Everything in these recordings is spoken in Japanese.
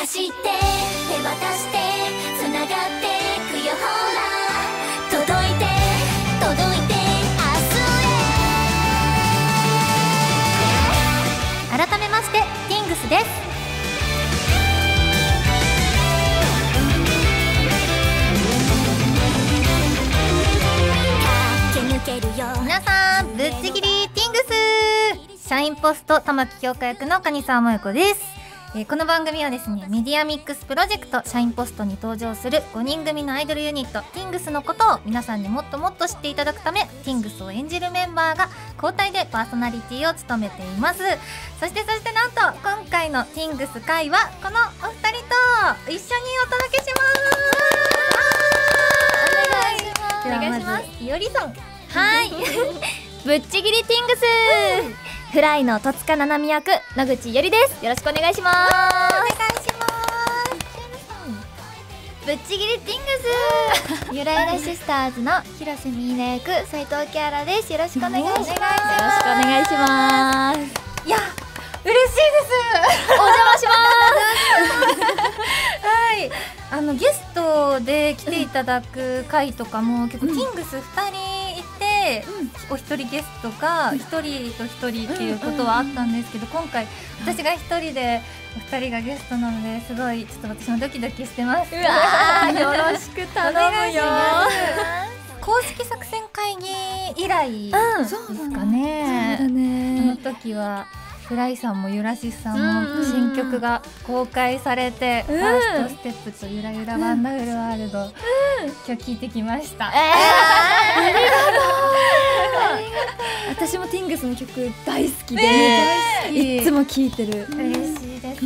走って手渡してつながってくよほら届いて届いて明日へ。改めましてティングスです。皆さんぶっちぎりティングス、社員ポスト玉木京香役の蟹沢萌子です。この番組はですね、メディアミックスプロジェクト社員ポストに登場する5人組のアイドルユニットティングスのことを皆さんにもっともっと知っていただくため、ティングスを演じるメンバーが交代でパーソナリティを務めています。そしてなんと今回のティングス会はこのお二人と一緒にお届けします。お願いします。いおりさん。 はい。ぶっちぎりティングス。フライの戸塚ななみ役野口いおりです。よろしくお願いします。 お願いします。 ぶっちぎりティングス。ゆらゆらシスターズの広瀬ミーナ役斉藤キャラです。よろしくお願いします。よろしくお願いします。 いや、嬉しいです。 お邪魔します。はい、ゲストで来ていただく回とかも結構ティングス2人いて、お一人ゲストが一人と一人っていうことはあったんですけど、今回私が一人でお二人がゲストなので、すごいちょっと私もドキドキしてます。 うわー、よろしく頼むよ。 公式作戦会議以来ですかね。 そうだね。 その時はフライさんもゆらしさんも新曲が公開されて、ファーストステップとゆらゆらワンダフルワールド、今日聴いてきました。 ありがとう。私もティングスの曲大好きで、いつも聴いてる。 嬉しいです。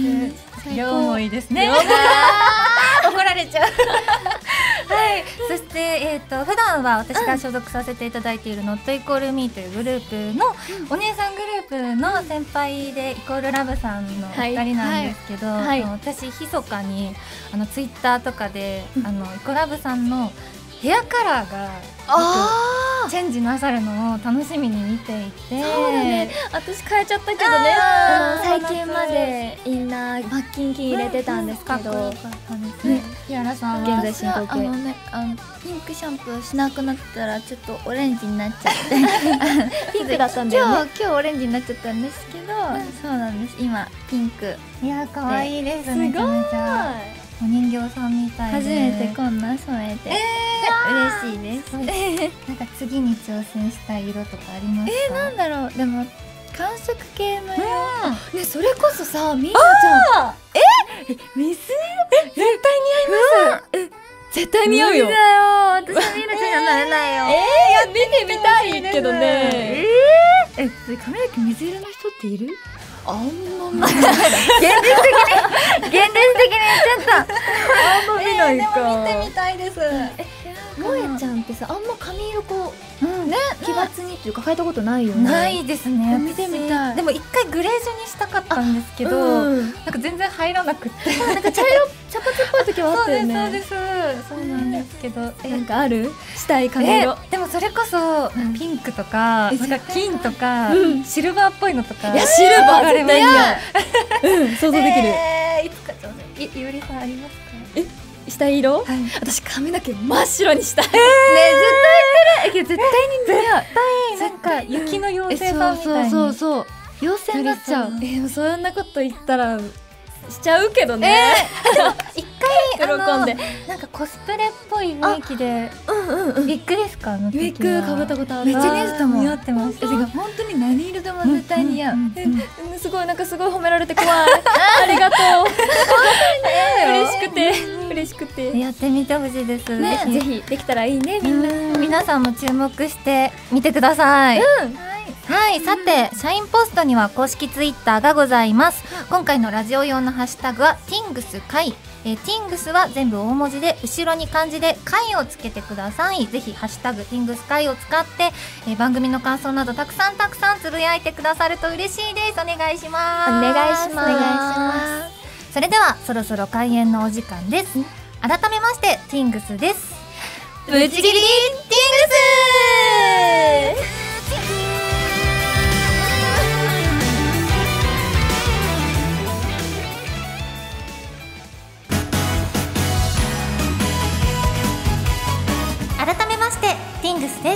両思いですね。怒られちゃう。はい、そして普段は私が所属させていただいている Not Equal Me というグループのお姉さんグループの先輩でイコールラブさんの2人なんですけど、私密かにツイッターとかでイコラブさんのヘアカラーがチェンジなさるのを楽しみに見ていて、 そうだね、私変えちゃったけどね。最近までインナーマッキンキン入れてたんですけど、 キアラさんは現在進行形。ピンクシャンプーしなくなったらちょっとオレンジになっちゃってピンクだったんだよね。今日オレンジになっちゃったんですけど、そうなんです、今ピンク。 いや、可愛いです。めちゃめちゃお人形さんみたいで初めてこんな染めて嬉しいです。 なんか次に挑戦したい色とかありますか？ なんだろう、でも寒色系の色。ね、それこそさ、みーなちゃん、水色絶対似合います。絶対似合うよ。 私はみーなちゃんがなれないよ。 いや、見てみたいけどね。 髪の毛水色の人っている？ あんま見ない。 現実的に言っちゃった。 あんま見ないか。 でも見てみたいです。 萌えちゃんってさ、あんま髪色こうね、奇抜にっていうか変えたことないよね。 ないですね。 見てみたい。 でも一回グレージュにしたかったんですけど、なんか全然入らなくって、 なんか茶髪っぽい時はあったよね。 そうです。そうなんですけど、 なんかある？したい髪色。 でもそれこそピンクとか、なんか金とかシルバーっぽいのとか。 いや、シルバー絶対似合う。想像できる。 いつか挑戦。いおりさんありますか？ したい色？私髪の毛真っ白にしたい。ね、 絶対になんか雪の妖精さんみたいに。 そう妖精になっちゃう。そんなこと言ったらしちゃうけどね。 一回喜んでなんかコスプレっぽい雰囲気でウィッグですか？ウィッグかぶったことある。 めっちゃ似合ってたもん。似合ってます。 本当に何色でも絶対似合う。すごい、なんかすごい褒められて怖い。ありがとう。嬉しくてやってみてほしいです。 ぜひできたらいいね。みんな皆さんも注目してみてください。はい、さて社員ポストには公式ツイッターがございます。今回のラジオ用のハッシュタグはティングス会。ティングスは全部大文字で、後ろに漢字で会をつけてください。ぜひハッシュタグティングス会を使って、番組の感想などたくさんつぶやいてくださると嬉しいです。お願いします。 お願いします。 それではそろそろ開演のお時間です。改めましてティングスです。 ぶちぎりティングス。 ティングスです。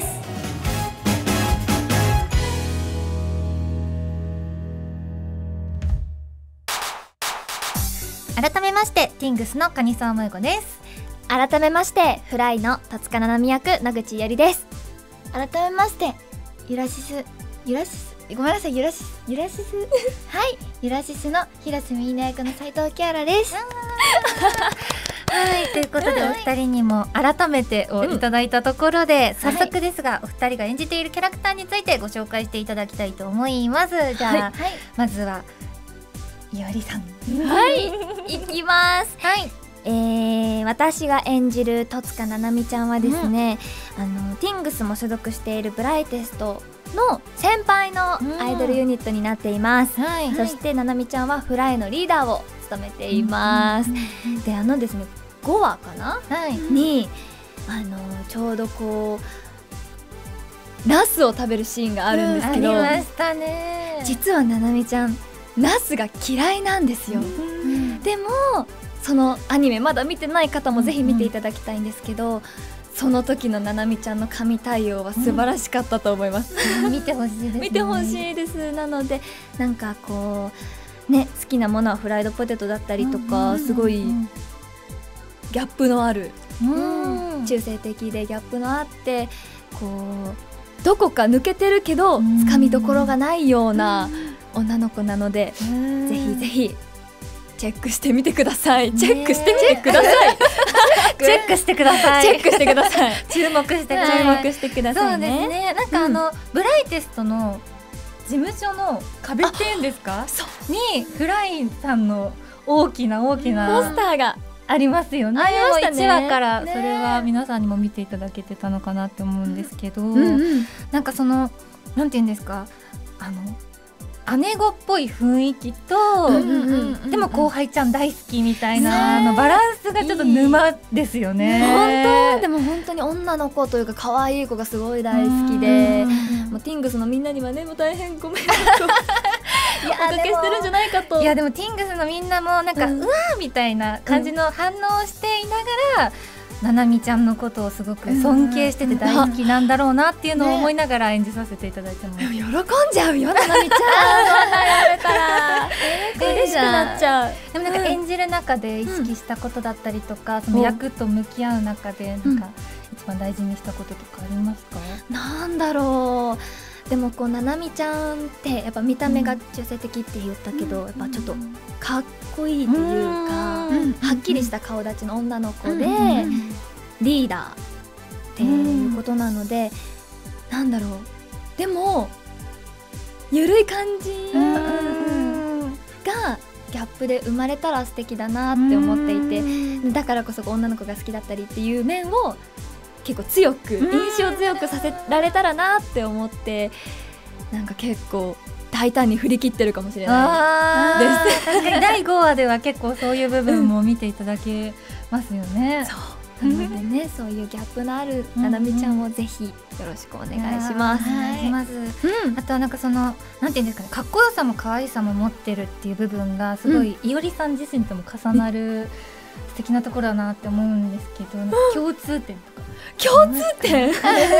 改めましてティングスの蟹沢萌子です。 改めましてフライの戸塚ななみ役野口ゆりです。改めましてゆらしすごめんなさいゆらしすはいゆらしすの広瀬美奈役の斉藤キアラです。 はいということでお二人にも改めてをいただいたところで、早速ですがお二人が演じているキャラクターについてご紹介していただきたいと思います。じゃあ、まずはゆりさん。 いきます。私が演じる戸塚ななみちゃんはですね、ティングスも所属しているブライテストの先輩のアイドルユニットになっています。そしてななみちゃんはフライのリーダーを務めています。でですね5話かな、にちょうどこうナスを食べるシーンがあるんですけど、 ありましたね。 実はななみちゃんナスが嫌いなんですよ。でもそのアニメまだ見てない方もぜひ見ていただきたいんですけど、その時のななみちゃんの神対応は素晴らしかったと思います。 見てほしいですね。 見てほしいです。なのでなんかこうね、好きなものはフライドポテトだったりとか、すごいギャップのある、中性的でギャップのあってこうどこか抜けてるけどつかみどころがないような女の子なので、ぜひぜひチェックしてみてください。チェックしてみてください。 チェックしてください。 チェックしてください。 注目してください。 注目してくださいね。 そうですね。なんかブライテストの事務所の壁っていうんですか？にフライさんの大きなポスターがありますよね。 ありましたね。 1話からそれは皆さんにも見ていただけてたのかなって思うんですけど、なんかそのなんていうんですか、姉子っぽい雰囲気と、でも後輩ちゃん大好きみたいなバランスがちょっと沼ですよね。 本当でも本当に女の子というか可愛い子がすごい大好きで、もうティングスのみんなにはねもう大変ごめんなさいおかけしてるんじゃないかと。 いやでもティングスのみんなもなんか、うわーみたいな感じの反応をしていながら、ななみちゃんのことをすごく尊敬してて大好きなんだろうなっていうのを思いながら演じさせていただいてます。 喜んじゃうよななみちゃん。そんな言われたら嬉しくなっちゃう。 でもなんか演じる中で意識したことだったりとか、その役と向き合う中でなんか一番大事にしたこととかありますか？ なんだろう。でもこうななみちゃんってやっぱ見た目が中性的って言ったけど、やっぱちょっとかっこいいというか、はっきりした顔立ちの女の子でリーダーっていうことなので、なんだろう、でもゆるい感じがギャップで生まれたら素敵だなって思っていて、だからこそ女の子が好きだったりっていう面を結構強く印象強くさせられたらなって思って、なんか結構大胆に振り切ってるかもしれないです。 確かに第5話では結構そういう部分も見ていただけますよね。 そうなのでね、そういうギャップのあるななみちゃんをぜひよろしくお願いします。 あとはなんかそのなんていうんですかね、かっこよさも可愛さも持ってるっていう部分がすごいいおりさん自身とも重なる素敵なところだなって思うんですけど、なんか共通点とか。 共通点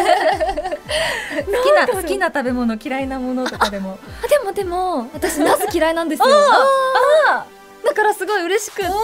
好きな食べ物嫌いなものとかでも。 でも私ナス嫌いなんですよ。だからすごい嬉しくって、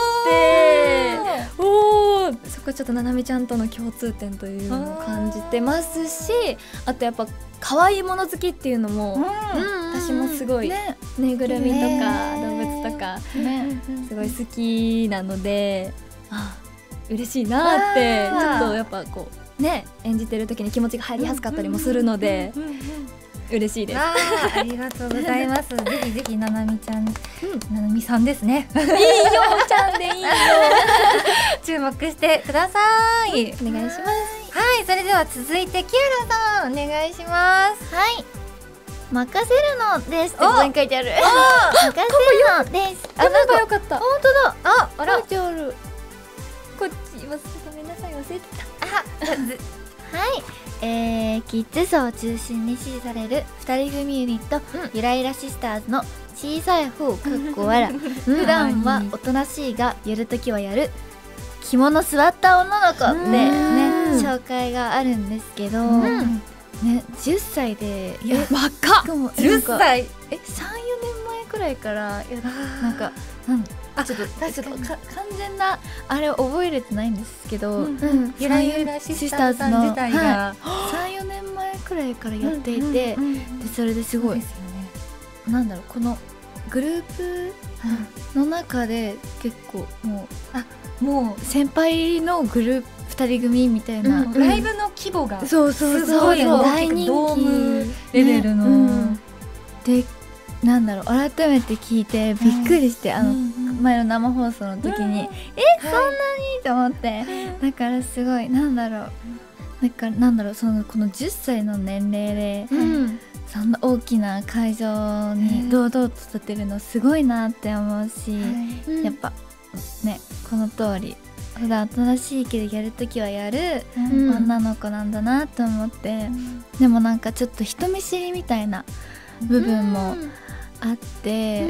そこちょっとななみちゃんとの共通点というのを感じてますし、あとやっぱ可愛いもの好きっていうのも、私もすごいぬいぐるみとか動物とかすごい好きなので、嬉しいなってちょっとやっぱこうね演じてる時に気持ちが入りやすかったりもするので嬉しいです。 ありがとうございます。ぜひぜひななみちゃん、ななみさんですね。 いいよちゃんでいいよ。 注目してください。 お願いします。 はい、それでは続いてキアラさんお願いします。 はい。任せるのですってここに書いてある。任せるのです。 あ、なんかよかった。 本当だ。 あら。 書いてある。こっちごめんなさい忘れてた。はい。キッズ層を中心に支持される2人組ユニット、ゆらゆらシスターズの小さい方かっこわら。普段はおとなしいがやるときはやる着物座った女の子ってね、 紹介があるんですけど、 うんね、10歳で若っ10歳 3、4年前くらいからなんかちょっと完全なあれを覚えれてないんですけど、 ゆらゆらシスターズさん自体が 3、4年前くらいからやっていて、でそれですごいなんだろう、このグループの中で結構もう先輩のグループ2人組みたいな、 ライブの規模がそうすごい大人気ドームレベルの、 でなんだろう、改めて聞いてびっくりして、前の生放送の時に、そんなにと思って、だからすごいなんだろうそのこの10歳の年齢で、そんな大きな会場に堂々と立てるのすごいなって思うし、やっぱね、この通り普段新しいけどやるときはやる女の子なんだなと思って、でもなんかちょっと人見知りみたいな部分もあって、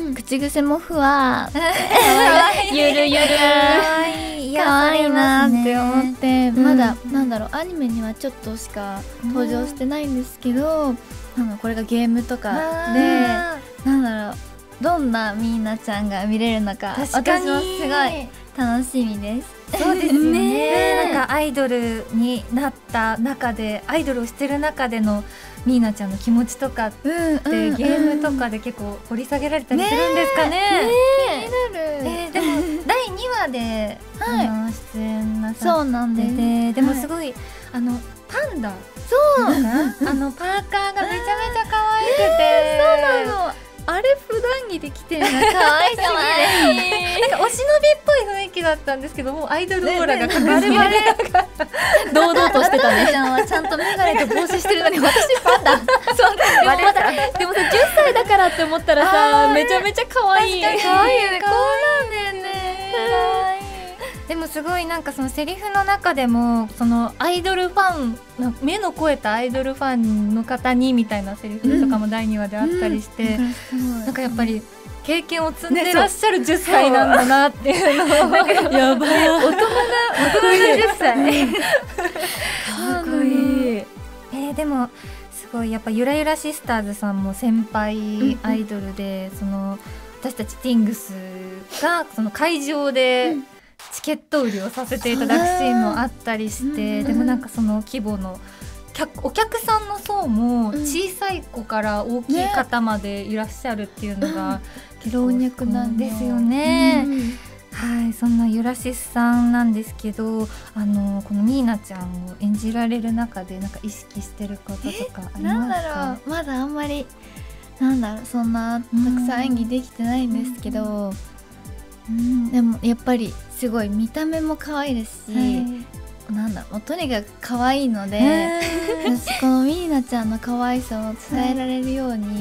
口癖もふわゆるゆるかわいいなって思って、まだなんだろう、アニメにはちょっとしか登場してないんですけど、これがゲームとかでなんだろう、どんなミーナちゃんが見れるのか私もすごい楽しみです。 そうですよね。なんかアイドルになった中で、アイドルをしてる中でのミーナちゃんの気持ちとかってゲームとかで結構掘り下げられたりするんですかね。 気になる。 でも第2話で出演なさってて、 そうなんです。 でもすごいパンダ、 そうパーカーがめちゃめちゃ可愛くて、 そうなの。あれ普段着で着てるの可愛すぎる。 なんかお忍びっぽい雰囲気だったんですけど、もうアイドルオーラがバレバレ堂々としてたね。ちゃんとメガネと帽子してるのに私パンダ。そうでもさ、10歳だからって思ったらさ、めちゃめちゃ可愛い。 可愛いよね。こうなんだよね。でもすごいなんかそのセリフの中でも、そのアイドルファン、目の肥えたアイドルファンの方にみたいなセリフとかも第2話であったりして、なんかやっぱり経験を積んでらっしゃる10歳なんだなっていうのを、 やばい、大人の10歳かっこいい。でもすごいやっぱゆらゆらシスターズさんも先輩アイドルで、その私たちティングスがその会場でチケット売りをさせていただくシーンもあったりして、でもなんかその規模のお客さんの層も小さい子から大きい方までいらっしゃるっていうのが老若なんですよね。はい、そんなゆらしさんなんですけど、このミーナちゃんを演じられる中でなんか意識してることとかありますか？ なんだろう、まだあんまりそんなたくさん演技できてないんですけど、でもやっぱりすごい見た目も可愛いですし、もうとにかく可愛いので、このミーナちゃんの可愛さを伝えられるように、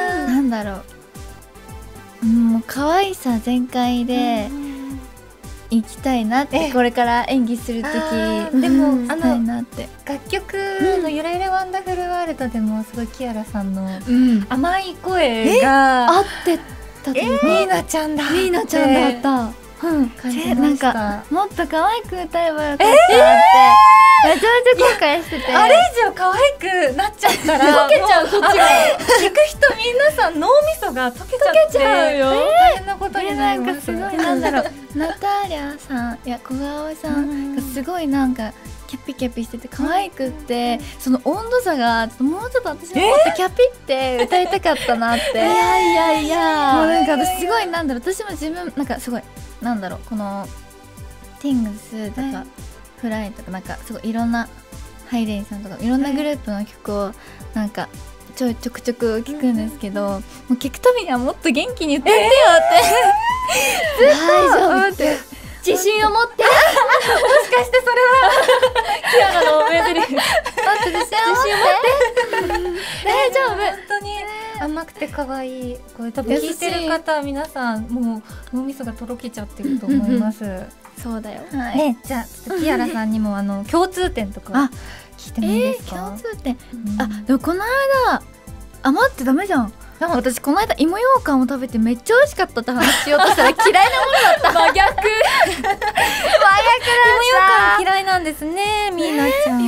もう可愛さ全開で行きたいなって、これから演技するとき。でも楽曲のゆらゆらワンダフルワールドでもすごいキアラさんの甘い声が合ってたというか、 ミーナちゃんだった。なんかもっと可愛く歌えばよかったってめちゃめちゃ後悔してて、 あれ以上可愛くなっちゃったら溶けちゃう、こっちが聞く人皆さん脳みそが溶けちゃうよ。大変なことになります。 すごいナターリャさん、小川さんがすごいなんかキャピキャピしてて可愛くって、その温度差がもうちょっと私ももっとキャピって歌いたかったなって。いやもうなんか私すごい私も自分なんかすごいこのティングスとかフライとかなんかすごいいろんなハイレイさんとかいろんなグループの曲をなんかちょくちょく聞くんですけど、もう聞くたびにはもっと元気に歌ってよって大丈夫って自信を持ってもしかしてそれはキアラの名台詞自信を持って大丈夫。 本当に甘くて可愛い声、多分聞いてる方は皆さんもう脳みそがとろけちゃってると思います。 そうだよ。 じゃあちょっとキアラさんにも共通点とか聞いてもいいですか？ 共通点、でもこの間待ってダメじゃん。私この間芋ようかんを食べてめっちゃ美味しかったって話しようとしたら嫌いなものだった。真逆。芋ようかん嫌いなんですね、ミーナちゃん。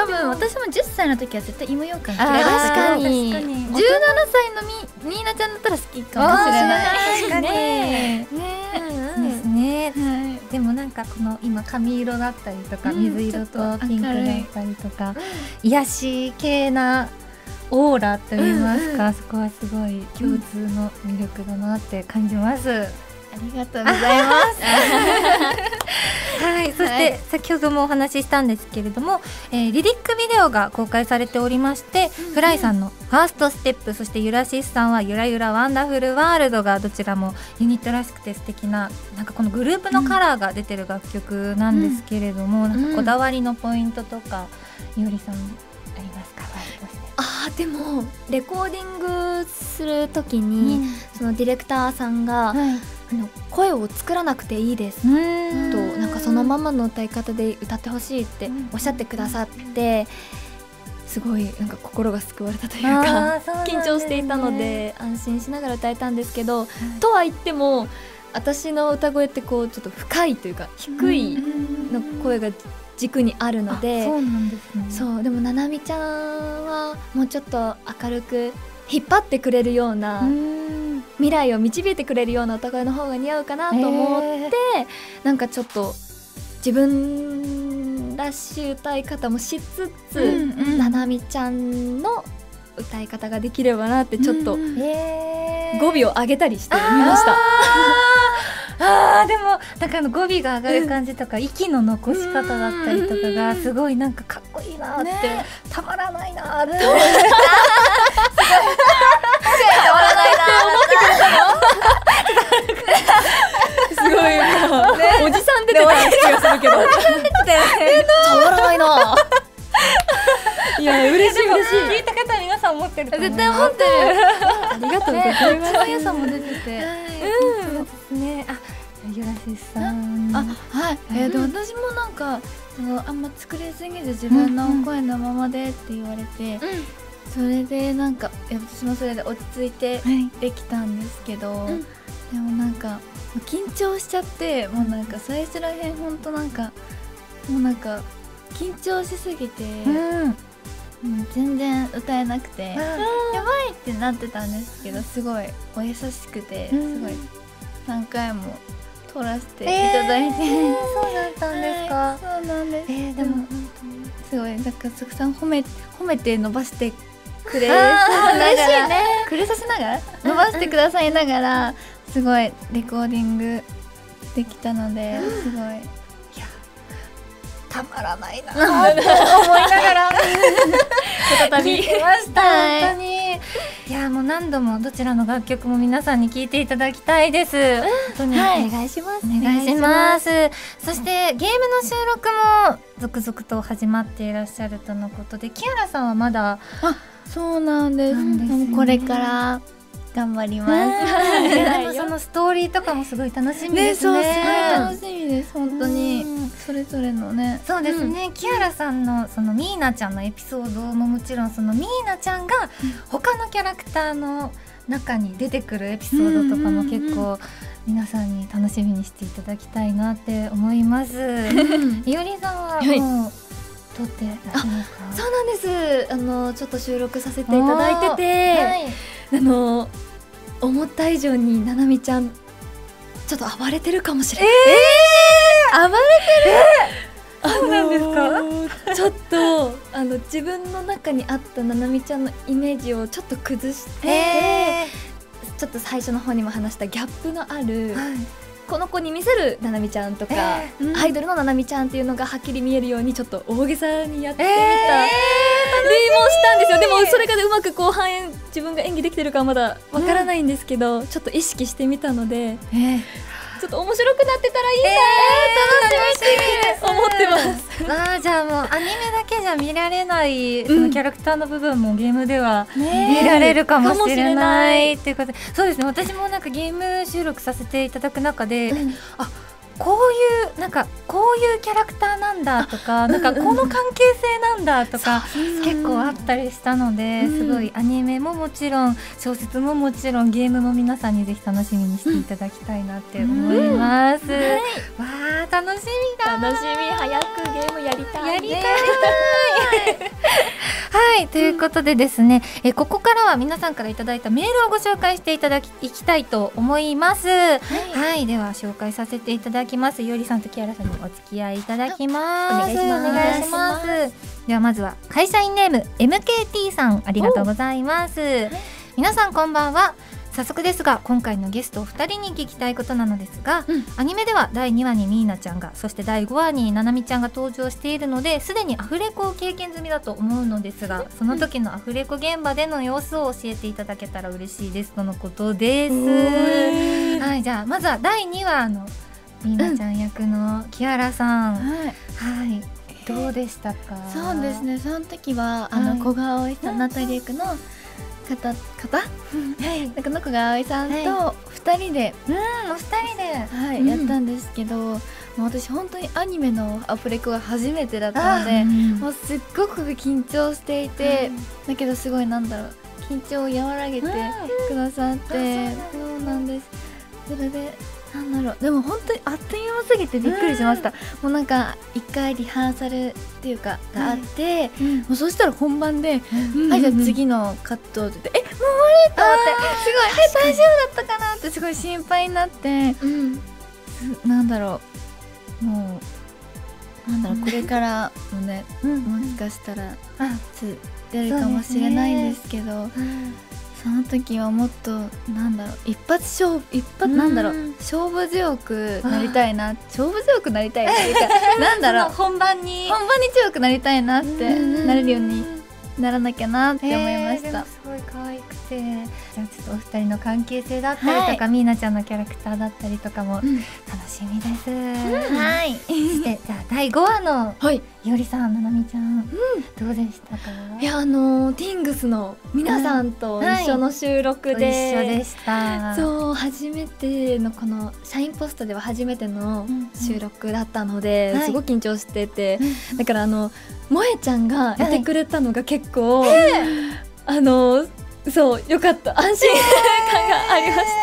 多分私も10歳の時は絶対芋ようかん確かに 17歳のみーなちゃんだったら好きかもしれない。 確かにねですね。でもなんかこの今髪色だったりとか水色とピンクだったりとか癒し系なオーラと言いますか、そこはすごい共通の魅力だなって感じます。 ありがとうございます。 はい、そして先ほどもお話ししたんですけれども、リリックビデオが公開されておりまして、フライさんのファーストステップ、そしてゆらしスさんはゆらゆらワンダフルワールドがどちらもユニットらしくて素敵な、なんかこのグループのカラーが出てる楽曲なんですけれども、なんかこだわりのポイントとかいおりさんありますか？ でもレコーディングする時に、そのディレクターさんが、声を作らなくていいですと、なんかそのままの歌い方で歌ってほしいっておっしゃってくださって、すごいなんか心が救われたというか、緊張していたので安心しながら歌えたんですけど、とは言っても私の歌声ってこうちょっと深いというか低いの声が軸にあるので、 そうなんですね。 そうでもななみちゃんはもうちょっと明るく引っ張ってくれるような、未来を導いてくれるような歌声の方が似合うかなと思って、なんかちょっと自分らしい歌い方もしつつ、ななみちゃんの歌い方ができればなってちょっと語尾を上げたりしてみました。 でもなんか語尾が上がる感じとか、息の残し方だったりとかがすごいなんかかっこいいなって、たまらないなって、たまらないなすごいおじさん出てた気がするけど、たまらないな。いや嬉しい嬉しい。 聞いた方皆さん思ってると思う。 絶対思ってる。ありがとうございます。可愛さも出てて。 そうですね。ゆらしさん。 はい。私もなんかあんま作りすぎず自分の声のままでって言われて、それでなんか私もそれで落ち着いてできたんですけど、でもなんか緊張しちゃって、もうなんか最初らへん本当なんかもうなんか緊張しすぎて。全然歌えなくて、やばいってなってたんですけど、すごいお優しくて、すごい何回も撮らせていただいて、 そうだったんですか？ そうなんです。 でもすごいなんかたくさん褒めて伸ばしてくれさせながら伸ばしてくださいながら、すごいレコーディングできたので、すごいたまらないなって思いながら聞いてました。本当にいやもう何度もどちらの楽曲も皆さんに聴いていただきたいです。本当にお願いします。お願いします。そしてゲームの収録も続々と始まっていらっしゃるとのことで、キアラさんはまだ。 そうなんです。これから頑張ります。 そのストーリーとかもすごい楽しみですね。 すごい楽しみです。本当にそれぞれのね。 そうですね。キアラさんのそのミーナちゃんのエピソードももちろん、そのミーナちゃんが他のキャラクターの中に出てくるエピソードとかも結構皆さんに楽しみにしていただきたいなって思います。いおりさんはもう撮ってらっしゃいますか？ そうなんです。ちょっと収録させていただいてて、思った以上にななみちゃんちょっと暴れてるかもしれない。 暴れてる。 そうなんですか？ちょっと自分の中にあったななみちゃんのイメージをちょっと崩して、ちょっと最初の方にも話したギャップのある、この子に見せるななみちゃんとか、アイドルのななみちゃんっていうのがはっきり見えるようにちょっと大げさにやってみたりもしたんですよ。でもそれがうまく後半自分が演技できてるかはまだわからないんですけど、ちょっと意識してみたので、ちょっと面白くなってたらいいな、楽しみに思ってます。 じゃあもうアニメだけじゃ見られないそのキャラクターの部分もゲームでは見られるかもしれないっていうことで、そうですね。私もなんかゲーム収録させていただく中で、こういうなんかこういうキャラクターなんだとか、なんかこの関係性なんだとか結構あったりしたので、すごいアニメももちろん小説ももちろんゲームも皆さんにぜひ楽しみにしていただきたいなって思います。わあ楽しみだ。 楽しみ。早くゲームやりたい。 やりたい。 はい、ということでですね、ここからは皆さんからいただいたメールをご紹介していきたいと思います。はい、では紹介させていただきます。いおりさんとキアラさんにお付き合いいただきます。お願いします。ではまずは会社員ネーム MKT さん、ありがとうございます。皆さんこんばんは。早速ですが今回のゲストお二人に聞きたいことなのですが、アニメでは第2話にミーナちゃんが、そして第5話にななみちゃんが登場しているので、すでにアフレコを経験済みだと思うのですが、その時のアフレコ現場での様子を教えていただけたら嬉しいですとのことです。はい、じゃあまずは第2話のミーナちゃん役のキアラさん、はい、どうでしたか？ そうですね、その時は古賀葵さん、ナタリークのなんかの古賀葵さんと2人で、 お二人で、 はい、やったんですけど、もう私本当にアニメのアフレコが初めてだったので、もうすっごく緊張していて、だけどすごいなんだろう、緊張を和らげてくださって、そうなんです。それでなんだろう、でも本当にあっという間すぎてびっくりしました。もうなんか1回リハーサルっていうかがあって、もうそしたら本番で、はい、じゃあ次のカットって言って、もう終わりと思って、すごい大丈夫だったかなってすごい心配になって、なんだろう、もうなんだろう、これからもね、もしかしたら出るかもしれないんですけど、その時はもっとなんだろう、一発なんだろう、勝負強くなりたいな、勝負強くなりたいっていうかなんだろう、本番に強くなりたいなってなれるようにならなきゃなって思いました。 すごい可愛くて、じゃあちょっとお二人の関係性だったりとか、ミーナちゃんのキャラクターだったりとかも楽しみです。はい。そしてじゃあ第5話のいおりさん、ななみちゃん、どうでしたか？ いや、ティングスの皆さんと一緒の収録で、 一緒でした。 そう、初めてのこのシャインポストでは初めての収録だったので、すごく緊張してて、だから萌ちゃんがいてくれたのが結構、そうよかった、安心感がありました。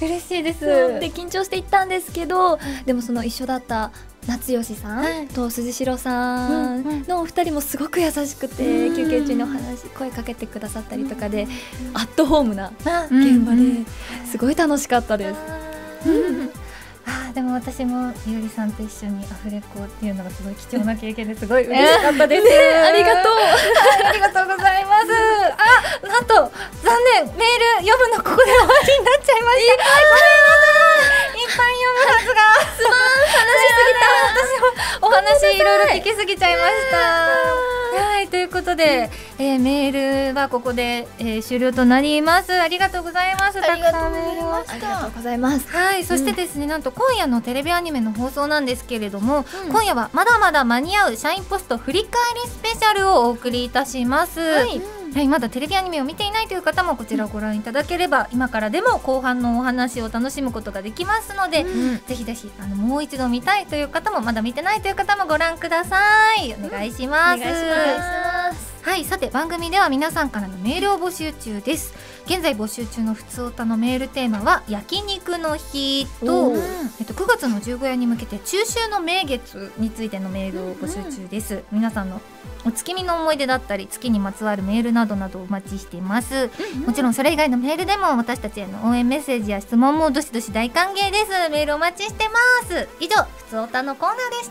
嬉しいです。 で緊張していったんですけど、でもその一緒だった夏吉さんと鈴代さんのお二人もすごく優しくて、休憩中に声かけてくださったりとかで、アットホームな現場ですごい楽しかったです。 でも私もいおりさんと一緒にアフレコっていうのがすごい貴重な経験ですごい嬉しかったです。 ありがとう。 ありがとうございます。なんと残念、メール読むのここで終わりになっちゃいました。いっぱい読むはずがすまん、話しすぎた。私もお話いろいろ聞きすぎちゃいました。はい、ということで、メールはここで、終了となります。ありがとうございます。たくさんメールをありがとうございます。 はい、そしてですね、なんと今夜のテレビアニメの放送なんですけれども、今夜はまだまだ間に合うシャインポスト振り返りスペシャルをお送りいたします。はい、まだテレビアニメを見ていないという方もこちらをご覧いただければ、今からでも後半のお話を楽しむことができますので、ぜひぜひもう一度見たいという方も、まだ見てないという方もご覧ください。お願いします。お願いします。はい、さて番組では皆さんからのメールを募集中です。現在募集中のふつおたのメールテーマは焼肉の日と、9月の15夜に向けて中秋の名月についてのメールを募集中です。皆さんのお月見の思い出だったり、月にまつわるメールなどなどお待ちしています。もちろんそれ以外のメールでも私たちへの応援メッセージや質問もどしどし大歓迎です。メールお待ちしてます。以上、ふつおたのコーナーでした。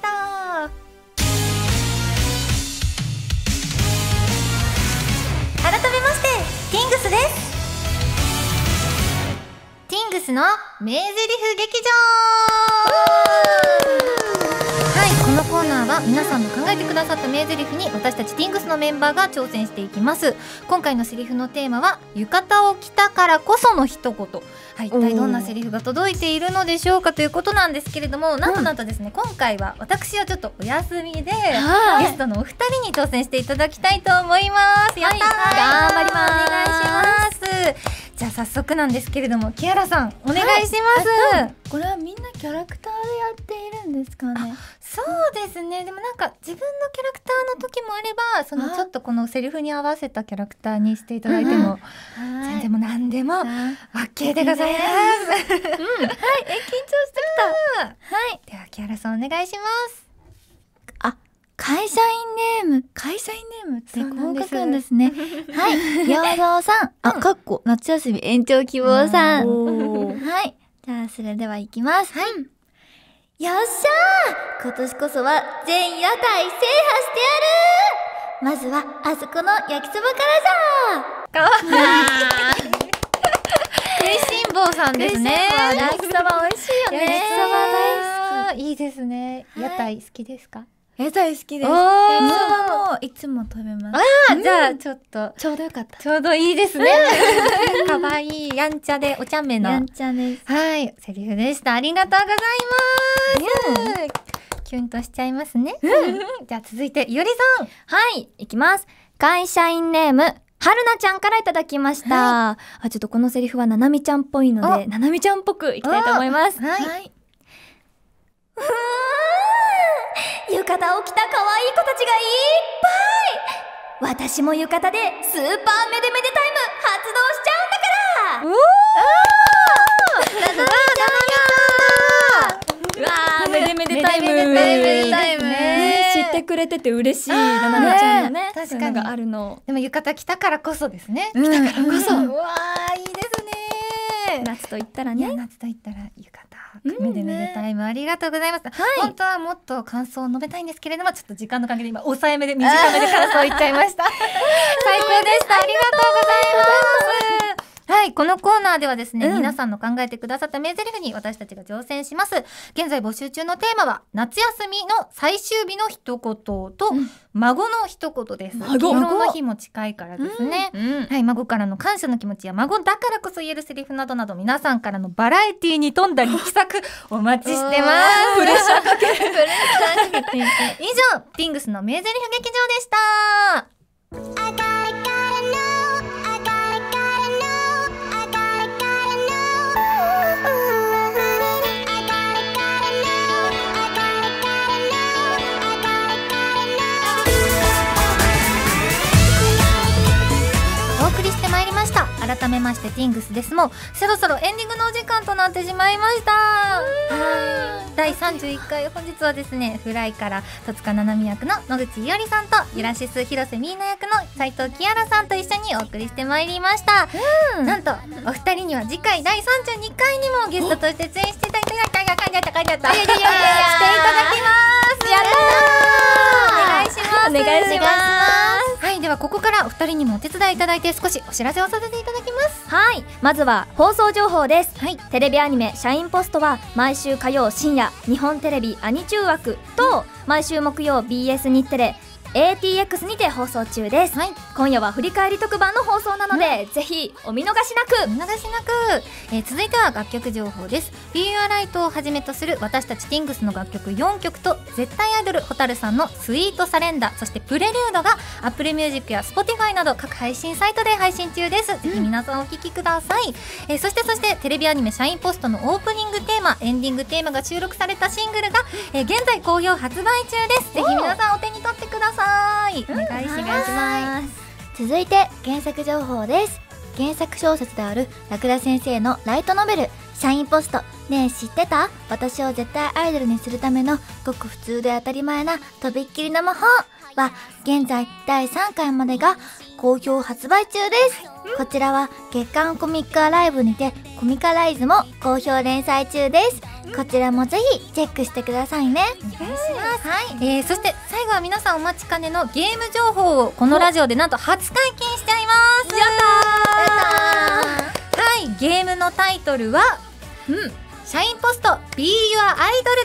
改めましてティングスです。ティングスの名台詞劇場。はい、このコーナーは皆さんの考えてくださった名台詞に私たちティングスのメンバーが挑戦していきます。今回のセリフのテーマは浴衣を着たからこその一言。はい、一体どんなセリフが届いているのでしょうかということなんですけれども、なんとですね、今回は私はちょっとお休みで、ゲストのお二人に挑戦していただきたいと思います。やったー、頑張ります。お願いします。じゃあ早速なんですけれども、キアラさんお願いします。 これはみんなキャラクターでやっているんですかね？ そうですね。でもなんか自分のキャラクターの時もあれば、そのちょっとこのセリフに合わせたキャラクターにしていただいても、全然も何でも OK でございます。はい、緊張してきた。はい、ではキアラさんお願いします。 会社員ネームってこう書くんですね。はい、陽動さん、夏休み延長希望さん。はい、じゃあそれでは行きます。はい。よっしゃー、今年こそは全屋台制覇してやる。まずはあそこの焼きそばからじゃ。 食いしん坊さんですね。 焼きそば美味しいよね。 焼きそば大好き。いいですね。屋台好きですか？ 屋台好きです。焼きそばもいつも食べます。 じゃあちょっとちょうどよかった。 ちょうどいいですね。かわいいやんちゃでお茶目のやんちゃです。 はい、セリフでした。ありがとうございます。キュンとしちゃいますね。じゃあ続いてゆりさん。 はい、いきます。会社員ネームはるなちゃんからいただきました。ちょっとこのセリフはななみちゃんっぽいので、ななみちゃんっぽくいきたいと思います。 はい。 浴衣を着た可愛い子たちがいっぱい。私も浴衣でスーパーメデメデタイム発動しちゃうんだから。 うわー、メデメデタイム。知ってくれてて嬉しいななみちゃんのね。 確かにがあるの。 でも浴衣着たからこそですね。 着たからこそ。 うわー、いいですね。 夏と言ったらね。 夏と言ったら浴衣。メデメデタイムありがとうございます。本当はもっと感想を述べたいんですけれども、ちょっと時間の関係で今抑えめで短めで感想を言っちゃいました。最高でした。ありがとうございます。はい、このコーナーではですね、皆さんの考えてくださった名台詞に私たちが挑戦します。現在募集中のテーマは夏休みの最終日の一言と、孫の一言です。孫の日も近いからですね。はい、孫からの感謝の気持ちや孫だからこそ言えるセリフなどなど、皆さんからのバラエティに富んだ力作お待ちしてます。 プレッシャーかけて。 以上、ピングスの名台詞劇場でした。改めましてティングスですもそろそろエンディングのお時間となってしまいました。第31回本日はですね、フライから戸塚ななみ役の野口いおりさんとユラシス広瀬ミーナ役の斉藤キアラさんと一緒にお送りしてまいりました。なんとお二人には次回第32回にもゲストとして出演していただきます。やったー、お願いします。 お願いします。 はい、ではここからお二人にもお手伝いいただいて少しお知らせをさせていただきます。 はい、まずは放送情報です。 はい、 テレビアニメシャインポストは毎週火曜深夜日本テレビアニ中枠と毎週木曜 BS 日テレATX にて放送中です。今夜は振り返り特番の放送なので、ぜひお見逃しなく。 続いては楽曲情報です。 Be Your Light をはじめとする私たちティングスの楽曲4曲と絶対アイドルホタルさんのスイートサレンダー、そしてプレリュードが Apple Music や Spotify など各配信サイトで配信中です。ぜひ皆さんお聴きください。そしてテレビアニメシャインポストのオープニングテーマ、エンディングテーマが収録されたシングルが、現在好評発売中です。ぜひ皆さんお手に取ってください。お願いします。 続いて原作情報です。原作小説であるラクダ先生のライトノベルシャインポストねえ知ってた？私を絶対アイドルにするためのごく普通で当たり前なとびっきりの魔法は現在第3回までが好評発売中です。こちらは月刊コミックアライブにてコミカライズも好評連載中です。こちらもぜひチェックしてくださいね。 お願いします。そして最後は皆さんお待ちかねのゲーム情報をこのラジオでなんと初解禁しちゃいます。やったー。はい、ゲームのタイトルはシャインポスト Be Your Idol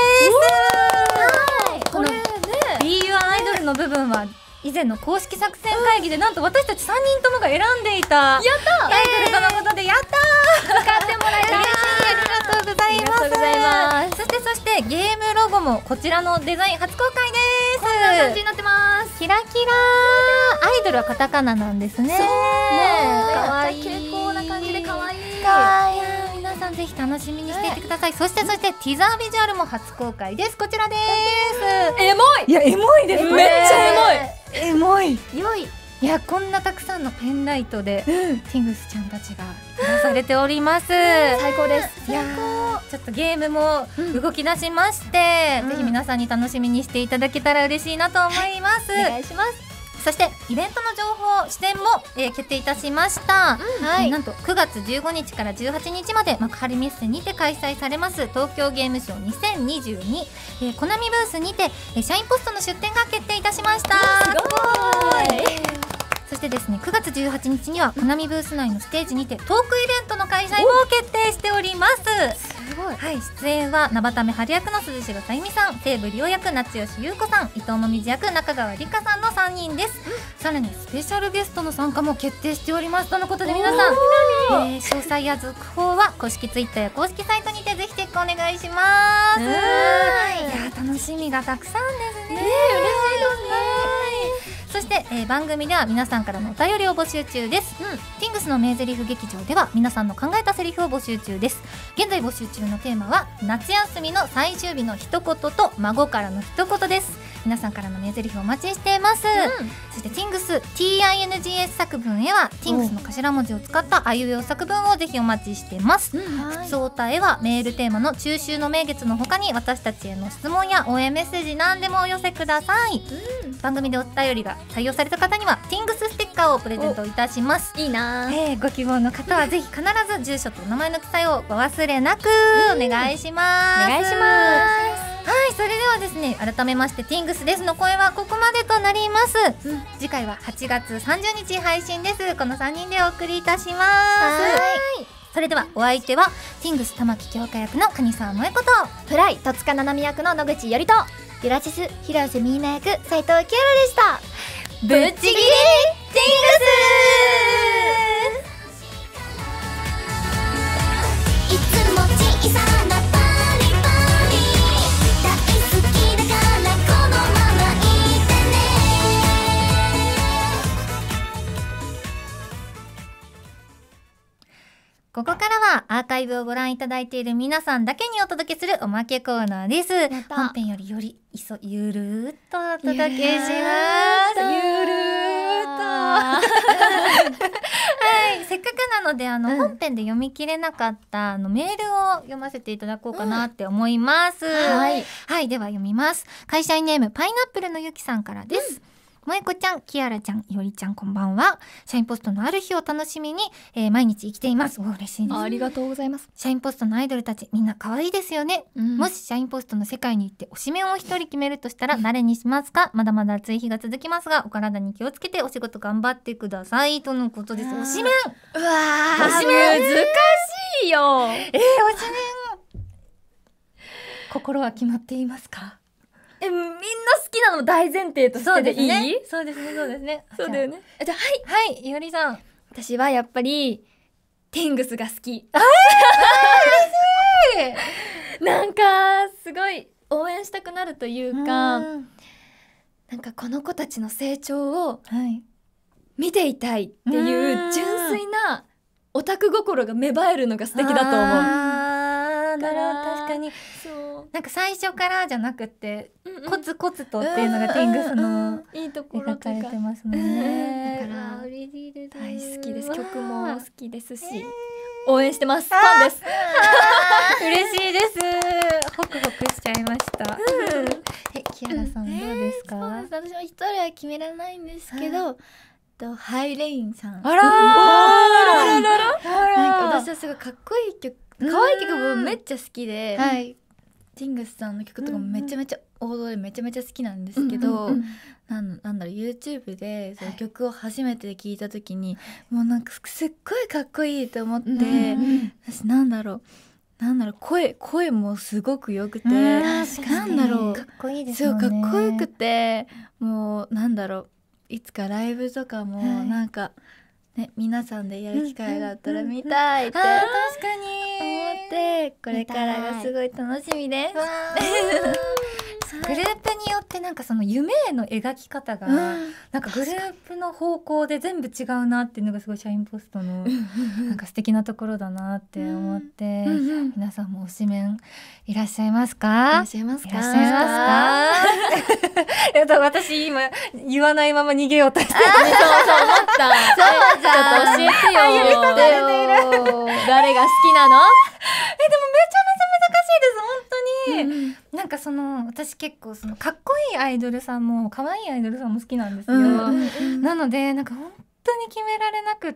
です。この Be Your Idol の部分は以前の公式作戦会議でなんと私たち3人ともが選んでいたタイトルとのことで、やったー、使ってもらえた。嬉しい、ありがとうございます。そしてゲームロゴもこちらのデザイン初公開です。 こんな感じになってます。 キラキラアイドルはカタカナなんですね。 かわいい、結構な感じでかわいい。 皆さんぜひ楽しみにしていてください。そしてティザービジュアルも初公開です。こちらです。 エモい。いやエモいです。めっちゃエモい。 エモい。 いや、こんなたくさんのペンライトで、ティングスちゃんたちが照らされております。 最高です。 いやー、ちょっとゲームも動き出しまして、ぜひ皆さんに楽しみにしていただけたら嬉しいなと思います。 お願いします。 そしてイベントの情報視点も、決定いたしました、なんと9月15日から18日まで幕張メッセにて開催されます東京ゲームショウ2022、コナミブースにて、社員ポストの出展が決定いたしました。 すごい。 そしてですね、9月18日にはコナミブース内のステージにてトークイベントの開催も決定しております。 すごい。 はい、出演は生田目春役の鈴代さゆみさん、西武リオ役夏吉優子さん、伊藤もみじ役中川理香さんの3人です。さらにスペシャルゲストの参加も決定しておりますとのことで、皆さん、詳細や続報は公式ツイッターや公式サイトにてぜひチェックお願いします。いやー、楽しみがたくさんですね。嬉しいですね。そして、番組では皆さんからのお便りを募集中です、ティングスの名台詞劇場では皆さんの考えたセリフを募集中です。現在募集中のテーマは夏休みの最終日の一言と孫からの一言です。皆さんからの名台詞をお待ちしています、そしてティングス TINGS 作文へはティングスの頭文字を使ったあいうえお作文をぜひお待ちしています、ふつおたへはメールテーマの中秋の名月の他に私たちへの質問や応援メッセージ何でもお寄せください、番組でお便りが採用された方にはティングスステッカーをプレゼントいたします。 いいな。 ご希望の方はぜひ必ず住所とお名前の記載をご忘れなくお願いします。 お願いします。 はい、それではですね、改めましてティングスですの声はここまでとなります、次回は8月30日配信です。この3人でお送りいたします。それではお相手はティングス玉木京香役の蟹沢萌子とフライ戸塚七海役の野口よりとユラシス広瀬ミーナ役斉藤キアラでした。 ぶっちぎりティングス。いつも小さなパリパリ大好きだからこのままいてね。ここからはアーカイブをご覧いただいている皆さんだけにお届けするおまけコーナーです。本編よりよりゆるーっとお届けします。ゆるーっとはい、せっかくなので本編で読み切れなかったメールを読ませていただこうかなって思います、はい、では読みます。会社員ネームパイナップルのゆきさんからです、萌子ちゃん、キアラちゃん、いおりちゃん、こんばんは。社員ポストのある日を楽しみに、毎日生きています。嬉しいです。 ありがとうございます。 社員ポストのアイドルたちみんな可愛いですよね、もし社員ポストの世界に行って推しメンを一人決めるとしたら誰にしますか？まだまだ暑い日が続きますがお体に気をつけてお仕事頑張ってくださいとのことです。推しメン、 うわー、 推しメン難しいよ。 推しメン心は決まっていますか？ みんな好きなの大前提としてでいい？ そうですね。 そうだよね。じゃあはい、いおりさん。 私はやっぱりティングスが好き。なんかすごい応援したくなるというか、なんかこの子たちの成長を見ていたいっていう純粋なオタク心が芽生えるのが素敵だと思う。 なるほど、確かに。なんか最初からじゃなくて、コツコツとっていうのがティングスのいいところ描かれてますもんね。 だから嬉しいです。 大好きです。曲も好きですし、応援してます。ファンです。 嬉しいです。ホクホクしちゃいました。キアラさんどうですか？ 私は一人は決められないんですけど、ハイレインさん。 あら私はすごいかっこいい曲、可愛い曲もめっちゃ好きで、ティングスさんの曲とかもめちゃめちゃ王道でめちゃめちゃ好きなんですけど、なんだろう、 YouTube でその曲を初めて聴いた時に、もうなんかすっごいかっこいいと思って、私なんだろう声もすごなんだろう、 かっこいいですよね。 そうかっこよくて、もうなんだろう、いつかライブとかもなんか、ね、皆さんでやる機会があったら見たいって確かに思って、これからがすごい楽しみです。 そグループによってなんかその夢への描き方がなんかグループの方向で全部違うなっていうのがすごいシャインポストのなんか素敵なところだなって思って、皆さんも推しメンいらっしゃいますか？ いらっしゃいますか？ いらっしゃいますか？私今言わないまま逃げようとしてる。 そう思った。そうじゃん。ちょっと教えてよ。 指さされている。 誰が好きなの？ でもめちゃめちゃ難しいです本当に、なんかその私結構そのかっこいいアイドルさんも可愛いアイドルさんも好きなんですよ、なのでなんか本当に決められなくって、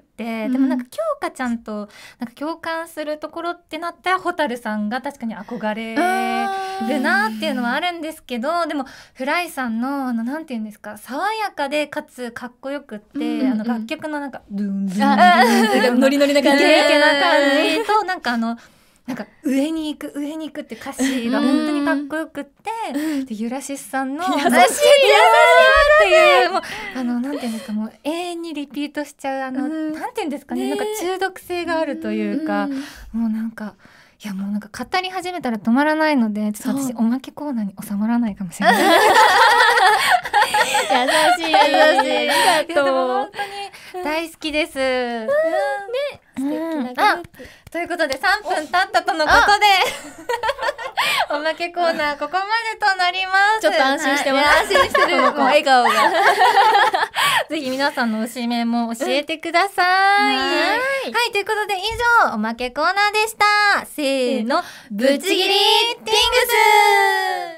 でもなんか京香ちゃんとなんか共感するところってなったら蛍さんが確かに憧れるなっていうのはあるんですけど、でもフライさんのなんていうんですか、爽やかでかつかっこよくって、楽曲のなんかドゥンドゥンノリノリな感じ、 イケイケな感じとなんかなんか上に行くって歌詞が本当にかっこよくって、でゆらしさんの優しいっていうもうなんていうんですか、もう永遠にリピートしちゃうなんていうんですかね、なんか中毒性があるというか、もうなんかいやもうなんか語り始めたら止まらないので、ちょっと私おまけコーナーに収まらないかもしれない。 優しいありがとう。 でも本当に大好きです。ね、 素敵なグループ。 ということで3分経ったとのことでおまけコーナーここまでとなります。 ちょっと安心してます。安心してる。もう笑顔が。 ぜひ皆さんの推しメンも教えてください。はい、ということで以上おまけコーナーでした。せーの、ぶち切りティングス。